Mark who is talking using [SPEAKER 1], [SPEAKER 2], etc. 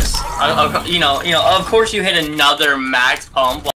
[SPEAKER 1] course. You know, of course you hit another max pump.